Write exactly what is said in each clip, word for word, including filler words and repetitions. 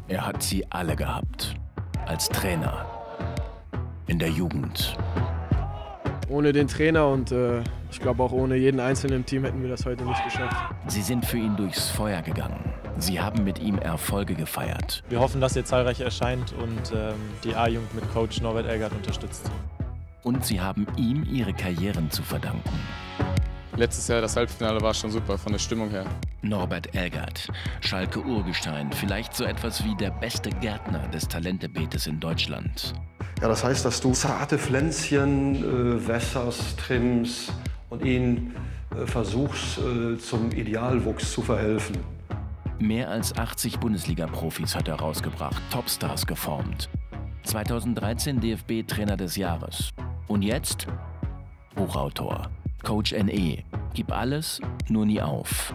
Er hat sie alle gehabt. Als Trainer. In der Jugend. Ohne den Trainer und äh, ich glaube auch ohne jeden Einzelnen im Team hätten wir das heute nicht geschafft. Sie sind für ihn durchs Feuer gegangen. Sie haben mit ihm Erfolge gefeiert. Wir hoffen, dass er zahlreich erscheint und ähm, die A-Jugend mit Coach Norbert Elgert unterstützt. Und sie haben ihm ihre Karrieren zu verdanken. Letztes Jahr das Halbfinale war schon super von der Stimmung her. Norbert Elgert, Schalke Urgestein, vielleicht so etwas wie der beste Gärtner des Talentebeetes in Deutschland. Ja, das heißt, dass du zarte Pflänzchen äh, wässerst, trimmst und ihnen äh, versuchst, äh, zum Idealwuchs zu verhelfen. Mehr als achtzig Bundesliga-Profis hat er rausgebracht, Topstars geformt. zweitausenddreizehn D F B-Trainer des Jahres. Und jetzt Buchautor. Coach N E. Gib alles, nur nie auf.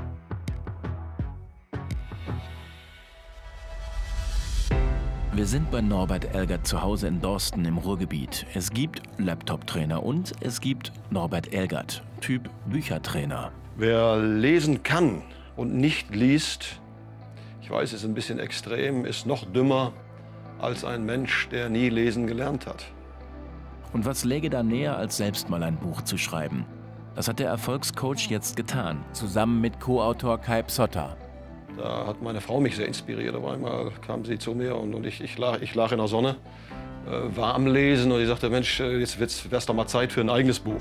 Wir sind bei Norbert Elgert zu Hause in Dorsten im Ruhrgebiet. Es gibt Laptop-Trainer und es gibt Norbert Elgert, Typ Büchertrainer. Wer lesen kann und nicht liest, ich weiß, es ist ein bisschen extrem, ist noch dümmer als ein Mensch, der nie lesen gelernt hat. Und was läge da näher, als selbst mal ein Buch zu schreiben? Das hat der Erfolgscoach jetzt getan, zusammen mit Co-Autor Kai Psotta. Da hat meine Frau mich sehr inspiriert. Auf einmal kam sie zu mir und, und ich, ich, lag, ich lag in der Sonne, äh, war am Lesen und ich sagte, Mensch, jetzt wäre es doch mal Zeit für ein eigenes Buch.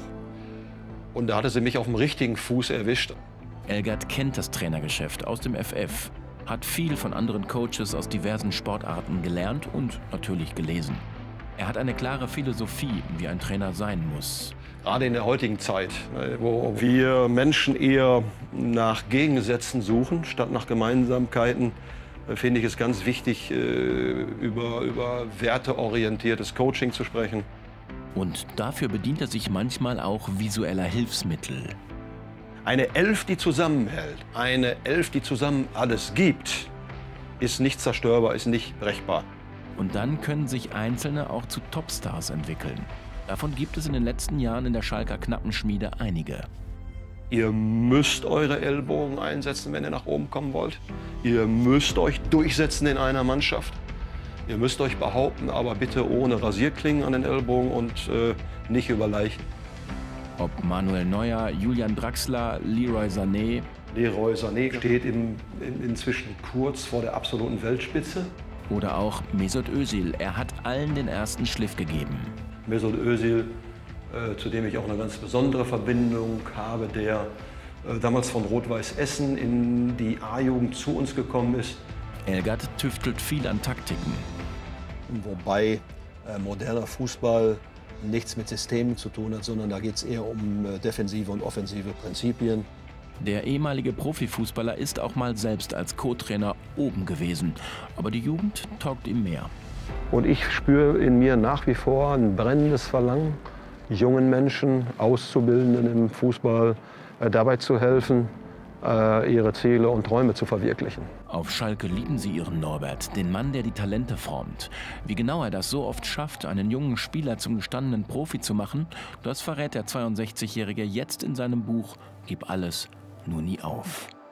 Und da hatte sie mich auf dem richtigen Fuß erwischt. Elgert kennt das Trainergeschäft aus dem F F, hat viel von anderen Coaches aus diversen Sportarten gelernt und natürlich gelesen. Er hat eine klare Philosophie, wie ein Trainer sein muss. Gerade in der heutigen Zeit, wo wir Menschen eher nach Gegensätzen suchen, statt nach Gemeinsamkeiten, finde ich es ganz wichtig, über, über werteorientiertes Coaching zu sprechen. Und dafür bedient er sich manchmal auch visueller Hilfsmittel. Eine Elf, die zusammenhält, eine Elf, die zusammen alles gibt, ist nicht zerstörbar, ist nicht brechbar. Und dann können sich Einzelne auch zu Topstars entwickeln. Davon gibt es in den letzten Jahren in der Schalker Knappenschmiede einige. Ihr müsst eure Ellbogen einsetzen, wenn ihr nach oben kommen wollt. Ihr müsst euch durchsetzen in einer Mannschaft. Ihr müsst euch behaupten, aber bitte ohne Rasierklingen an den Ellbogen und äh, nicht über Leichen. Ob Manuel Neuer, Julian Draxler, Leroy Sané. Leroy Sané steht im, in, inzwischen kurz vor der absoluten Weltspitze. Oder auch Mesut Özil. Er hat allen den ersten Schliff gegeben. Mesut Özil, äh, zu dem ich auch eine ganz besondere Verbindung habe, der äh, damals von Rot-Weiß Essen in die A-Jugend zu uns gekommen ist. Elgert tüftelt viel an Taktiken. Wobei äh, moderner Fußball nichts mit Systemen zu tun hat, sondern da geht es eher um äh, defensive und offensive Prinzipien. Der ehemalige Profifußballer ist auch mal selbst als Co-Trainer oben gewesen. Aber die Jugend taugt ihm mehr. Und ich spüre in mir nach wie vor ein brennendes Verlangen, jungen Menschen, Auszubildenden im Fußball äh, dabei zu helfen, äh, ihre Ziele und Träume zu verwirklichen. Auf Schalke lieben sie ihren Norbert, den Mann, der die Talente formt. Wie genau er das so oft schafft, einen jungen Spieler zum gestandenen Profi zu machen, das verrät der zweiundsechzigjährige jetzt in seinem Buch Gib alles, nur nie auf.